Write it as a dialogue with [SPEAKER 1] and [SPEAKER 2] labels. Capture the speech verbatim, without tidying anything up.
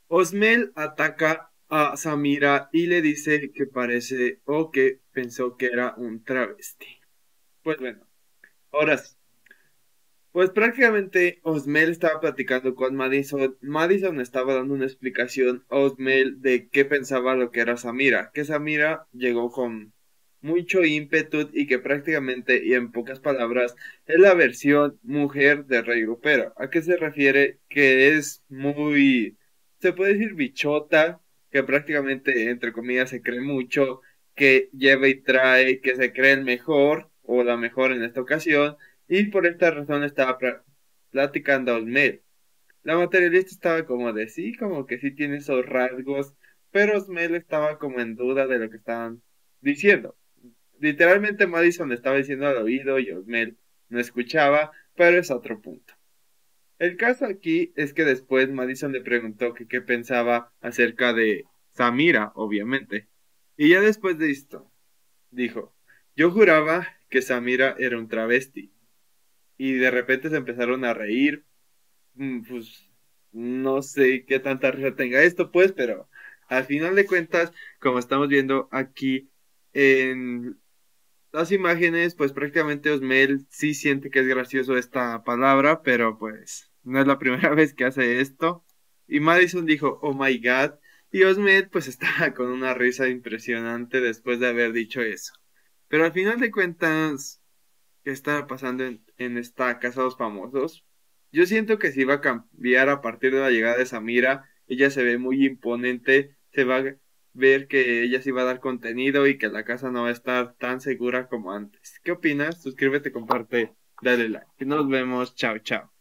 [SPEAKER 1] Osmel ataca a Samira y le dice que parece o que pensó que era un travesti. Pues bueno, ahora sí. Pues prácticamente Osmel estaba platicando con Madison. Madison estaba dando una explicación a Osmel de qué pensaba lo que era Samira. Que Samira llegó con mucho ímpetu y que prácticamente, y en pocas palabras, es la versión mujer de Rey Grupero. ¿A qué se refiere? Que es muy, se puede decir bichota, que prácticamente, entre comillas, se cree mucho, que lleva y trae, que se cree el mejor o la mejor en esta ocasión y por esta razón estaba pra- platicando a Osmel. La materialista estaba como de sí, como que sí tiene esos rasgos, pero Osmel estaba como en duda de lo que estaban diciendo. Literalmente Madison le estaba diciendo al oído y Osmel no escuchaba, pero es otro punto. El caso aquí es que después Madison le preguntó que qué pensaba acerca de Samira, obviamente. Y ya después de esto, dijo, yo juraba que Samira era un travesti y de repente se empezaron a reír. Mm, Pues no sé qué tanta risa tenga esto, pues, pero al final de cuentas, como estamos viendo aquí en las imágenes, pues prácticamente Osmel sí siente que es gracioso esta palabra, pero pues no es la primera vez que hace esto. Y Madison dijo, oh my God, y Osmel pues estaba con una risa impresionante después de haber dicho eso. Pero al final de cuentas, ¿qué estaba pasando en, en esta Casa de los Famosos? Yo siento que se iba a cambiar a partir de la llegada de Samira. Ella se ve muy imponente, se va a ver que ella sí va a dar contenido y que la casa no va a estar tan segura como antes. ¿Qué opinas? Suscríbete, comparte, dale like. Nos vemos, chao, chao.